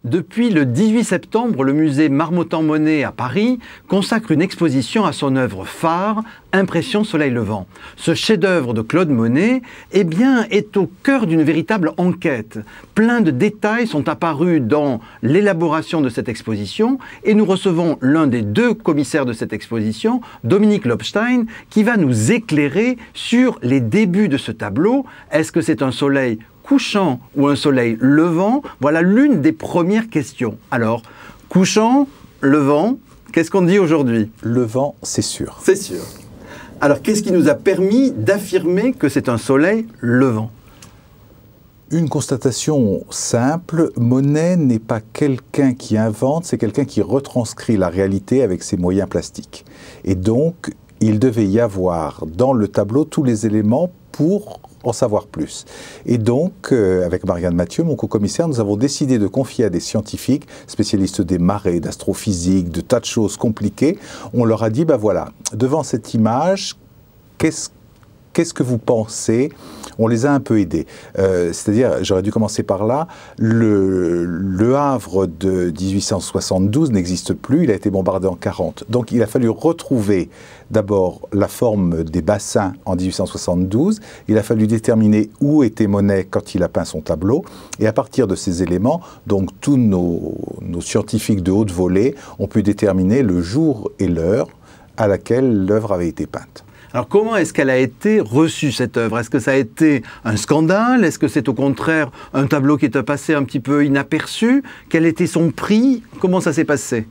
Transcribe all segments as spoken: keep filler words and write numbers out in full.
Depuis le dix-huit septembre, le musée Marmottan-Monet à Paris consacre une exposition à son œuvre phare, Impression soleil levant. Ce chef-d'œuvre de Claude Monet eh bien, est au cœur d'une véritable enquête. Plein de détails sont apparus dans l'élaboration de cette exposition et nous recevons l'un des deux commissaires de cette exposition, Dominique Lobstein, qui va nous éclairer sur les débuts de ce tableau. Est-ce que c'est un soleil couchant ou un soleil levant? Voilà l'une des premières questions. Alors, couchant, levant, qu'est-ce qu'on dit aujourd'hui? Levant, c'est sûr. C'est sûr. Alors, qu'est-ce qui nous a permis d'affirmer que c'est un soleil levant? Une constatation simple, Monet n'est pas quelqu'un qui invente, c'est quelqu'un qui retranscrit la réalité avec ses moyens plastiques. Et donc, il devait y avoir dans le tableau tous les éléments pour en savoir plus. Et donc, euh, avec Marianne Mathieu, mon co-commissaire, nous avons décidé de confier à des scientifiques, spécialistes des marées, d'astrophysique, de tas de choses compliquées, on leur a dit, ben voilà, devant cette image, qu'est-ce Qu'est-ce que vous pensez? On les a un peu aidés. Euh, C'est-à-dire, j'aurais dû commencer par là, le, le Havre de mille huit cent soixante-douze n'existe plus, il a été bombardé en quarante. Donc il a fallu retrouver d'abord la forme des bassins en mille huit cent soixante-douze, il a fallu déterminer où était Monet quand il a peint son tableau, et à partir de ces éléments, donc tous nos, nos scientifiques de haute volée ont pu déterminer le jour et l'heure à laquelle l'œuvre avait été peinte. Alors comment est-ce qu'elle a été reçue, cette œuvre? Est-ce que ça a été un scandale? Est-ce que c'est au contraire un tableau qui est passé un petit peu inaperçu? Quel était son prix? Comment ça s'est passé?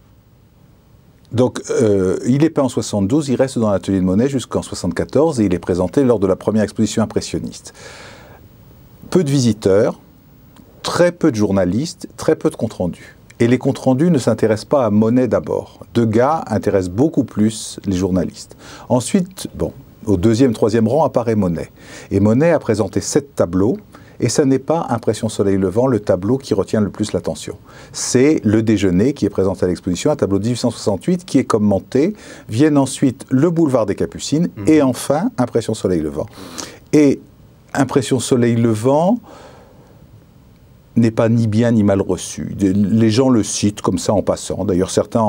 Donc, euh, il est peint en soixante-douze, il reste dans l'atelier de Monet jusqu'en soixante-quatorze et il est présenté lors de la première exposition impressionniste. Peu de visiteurs, très peu de journalistes, très peu de comptes rendus. Et les comptes rendus ne s'intéressent pas à Monet d'abord. Degas intéresse beaucoup plus les journalistes. Ensuite, bon, au deuxième, troisième rang apparaît Monet. Et Monet a présenté sept tableaux, et ça n'est pas Impression soleil levant le tableau qui retient le plus l'attention. C'est Le Déjeuner qui est présenté à l'exposition, un tableau de mille huit cent soixante-huit qui est commenté. Viennent ensuite Le Boulevard des Capucines, mmh. et enfin Impression soleil levant. Et Impression soleil levant n'est pas ni bien ni mal reçu. Les gens le citent comme ça en passant. D'ailleurs, certains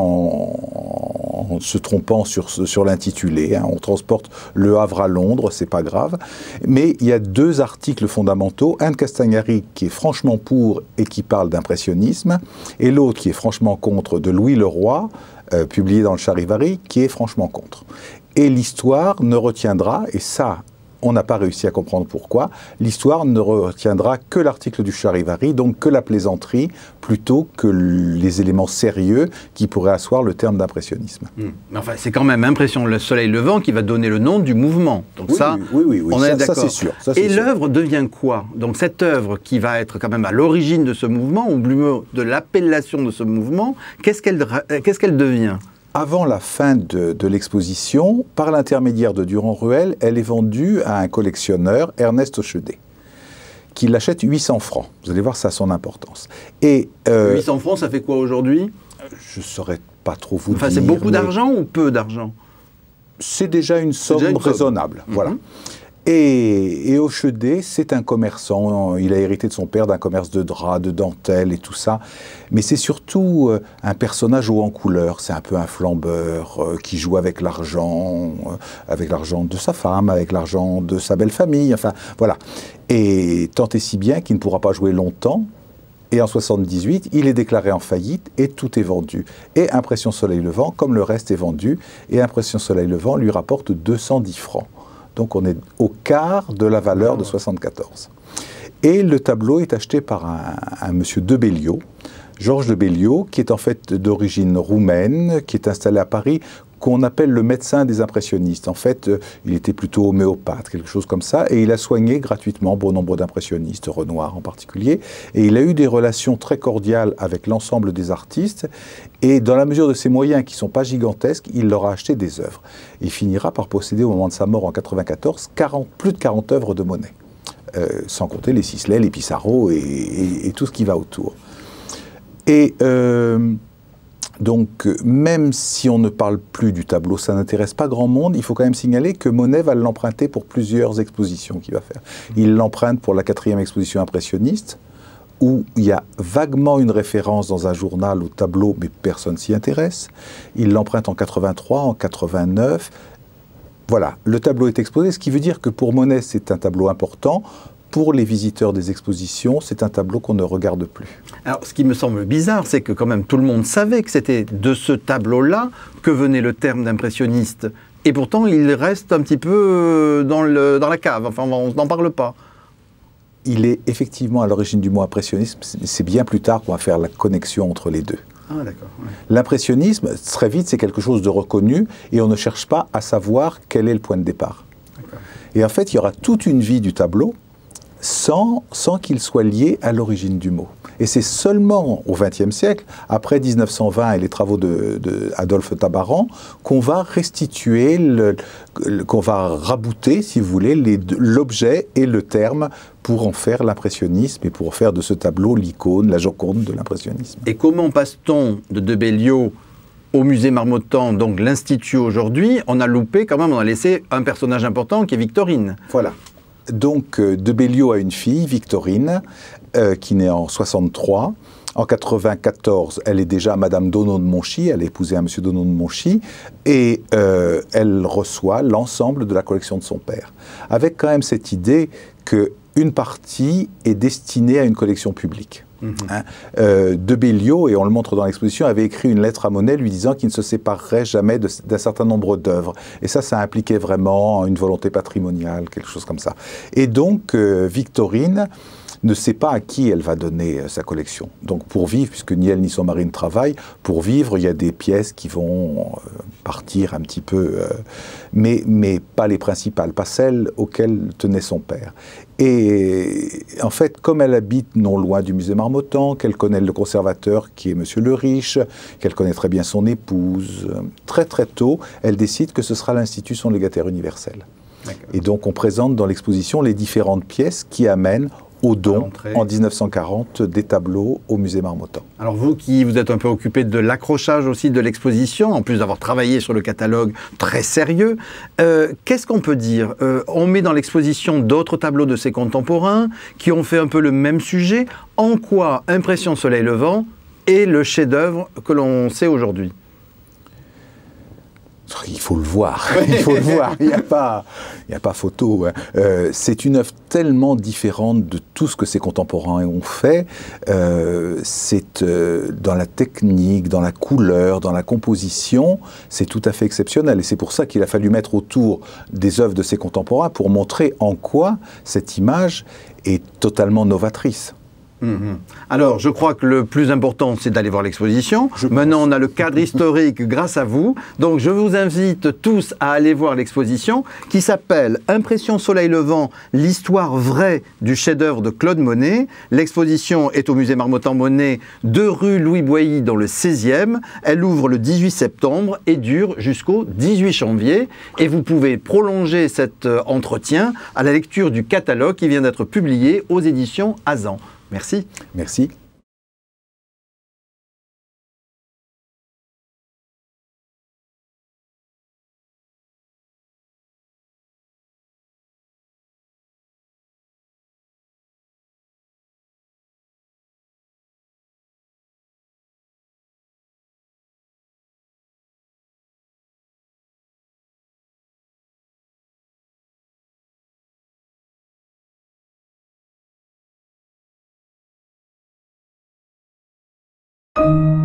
en, en se trompant sur, sur l'intitulé. Hein. On transporte Le Havre à Londres, c'est pas grave. Mais il y a deux articles fondamentaux. Un de Castagnari qui est franchement pour et qui parle d'impressionnisme, et l'autre qui est franchement contre de Louis Leroy, euh, publié dans le Charivari, qui est franchement contre. Et l'histoire ne retiendra, et ça, on n'a pas réussi à comprendre pourquoi, l'histoire ne retiendra que l'article du Charivari, donc que la plaisanterie, plutôt que les éléments sérieux qui pourraient asseoir le terme d'impressionnisme. Mmh. Mais enfin, c'est quand même Impression le soleil levant qui va donner le nom du mouvement. Donc oui, ça, oui, oui, oui, on ça, est d'accord. Ça, c'est sûr. Ça, Et sûr. l'œuvre devient quoi? Donc cette œuvre qui va être quand même à l'origine de ce mouvement, ou de l'appellation de ce mouvement, qu'est-ce qu'elle qu'est-ce qu'elle devient? Avant la fin de, de l'exposition, par l'intermédiaire de Durand-Ruel, elle est vendue à un collectionneur, Ernest Hochedet, qui l'achète huit cents francs. Vous allez voir, ça a son importance. Et, euh, huit cents francs, ça fait quoi aujourd'hui? Je ne saurais pas trop vous enfin, dire. C'est beaucoup d'argent ou peu d'argent? C'est déjà une somme déjà une raisonnable. Somme. Voilà. Mm-hmm. Et, et Hochedet, c'est un commerçant, il a hérité de son père d'un commerce de draps, de dentelle et tout ça, mais c'est surtout euh, un personnage haut en couleur, c'est un peu un flambeur euh, qui joue avec l'argent, euh, avec l'argent de sa femme, avec l'argent de sa belle famille, enfin voilà. Et tant et si bien qu'il ne pourra pas jouer longtemps, et en soixante-dix-huit, il est déclaré en faillite et tout est vendu. Et Impression soleil levant, comme le reste est vendu, et Impression soleil levant lui rapporte deux cent dix francs. Donc on est au quart de la valeur de soixante-quatorze. Et le tableau est acheté par un, un monsieur de Belliot, Georges de Belliot, qui est en fait d'origine roumaine, qui est installé à Paris, qu'on appelle le médecin des impressionnistes. En fait, euh, il était plutôt homéopathe, quelque chose comme ça, et il a soigné gratuitement bon nombre d'impressionnistes, Renoir en particulier, et il a eu des relations très cordiales avec l'ensemble des artistes, et dans la mesure de ses moyens qui ne sont pas gigantesques, il leur a acheté des œuvres. Il finira par posséder au moment de sa mort en quatre-vingt-quatorze quarante, plus de quarante œuvres de Monet, euh, sans compter les Sisley, les Pissarro et, et, et tout ce qui va autour. Et euh, donc, même si on ne parle plus du tableau, ça n'intéresse pas grand monde, il faut quand même signaler que Monet va l'emprunter pour plusieurs expositions qu'il va faire. Il l'emprunte pour la quatrième exposition impressionniste, où il y a vaguement une référence dans un journal au tableau, mais personne s'y intéresse. Il l'emprunte en quatre-vingt-trois, en quatre-vingt-neuf. Voilà, le tableau est exposé, ce qui veut dire que pour Monet, c'est un tableau important. Pour les visiteurs des expositions, c'est un tableau qu'on ne regarde plus. Alors, ce qui me semble bizarre, c'est que quand même tout le monde savait que c'était de ce tableau-là que venait le terme d'impressionniste. Et pourtant, il reste un petit peu dans, le, dans la cave. Enfin, on n'en parle pas. Il est effectivement à l'origine du mot impressionnisme. C'est bien plus tard qu'on va faire la connexion entre les deux. Ah, d'accord. Ouais. L'impressionnisme, très vite, c'est quelque chose de reconnu et on ne cherche pas à savoir quel est le point de départ. Et en fait, il y aura toute une vie du tableau sans, sans qu'il soit lié à l'origine du mot. Et c'est seulement au vingtième siècle, après mille neuf cent vingt et les travaux de, de Adolphe Tabarant, qu'on va restituer, le, le, qu'on va rabouter, si vous voulez, l'objet et le terme pour en faire l'impressionnisme et pour en faire de ce tableau l'icône, la Joconde de l'impressionnisme. Et comment passe-t-on de De Belliot au musée Marmottan, donc l'Institut aujourd'hui? On a loupé quand même, on a laissé un personnage important qui est Victorine. Voilà. Donc, De Belliot a une fille, Victorine, euh, qui naît en soixante-trois. En quatre-vingt-quatorze, elle est déjà Madame Donneau de Monchy, elle a épousé un monsieur Donneau de Monchy, et euh, elle reçoit l'ensemble de la collection de son père. Avec quand même cette idée qu'une partie est destinée à une collection publique. Mmh. Hein, euh, De Belliot, et on le montre dans l'exposition, avait écrit une lettre à Monet lui disant qu'il ne se séparerait jamais d'un certain nombre d'œuvres. Et ça, ça impliquait vraiment une volonté patrimoniale, quelque chose comme ça. Et donc, euh, Victorine ne sait pas à qui elle va donner euh, sa collection. Donc pour vivre, puisque ni elle ni son mari ne travaillent, pour vivre, il y a des pièces qui vont euh, partir un petit peu, euh, mais, mais pas les principales, pas celles auxquelles tenait son père. Et en fait, comme elle habite non loin du musée Marmottan, qu'elle connaît le conservateur qui est Monsieur Le Riche, qu'elle connaît très bien son épouse, très très tôt, elle décide que ce sera l'Institut son légataire universel. Et donc on présente dans l'exposition les différentes pièces qui amènent au don, en mille neuf cent quarante, des tableaux au musée Marmottan. Alors vous qui vous êtes un peu occupé de l'accrochage aussi de l'exposition, en plus d'avoir travaillé sur le catalogue très sérieux, euh, qu'est-ce qu'on peut dire? euh, On met dans l'exposition d'autres tableaux de ses contemporains qui ont fait un peu le même sujet. En quoi Impression Soleil Levant est le chef-d'œuvre que l'on sait aujourd'hui? Il faut le voir, il faut le voir, il n'y a pas, il n'y a pas photo. Hein. Euh, c'est une œuvre tellement différente de tout ce que ses contemporains ont fait. Euh, c'est euh, dans la technique, dans la couleur, dans la composition, c'est tout à fait exceptionnel. Et c'est pour ça qu'il a fallu mettre autour des œuvres de ses contemporains pour montrer en quoi cette image est totalement novatrice. Mmh. Alors, je crois que le plus important, c'est d'aller voir l'exposition. Maintenant, on a le cadre historique grâce à vous. Donc, je vous invite tous à aller voir l'exposition qui s'appelle « Impression Soleil Levant, l'histoire vraie du chef-d'œuvre de Claude Monet ». L'exposition est au musée Marmottan-Monet, deux rue Louis Boilly, dans le seizième. Elle ouvre le dix-huit septembre et dure jusqu'au dix-huit janvier. Et vous pouvez prolonger cet entretien à la lecture du catalogue qui vient d'être publié aux éditions Azan. Merci. Merci. Thank you.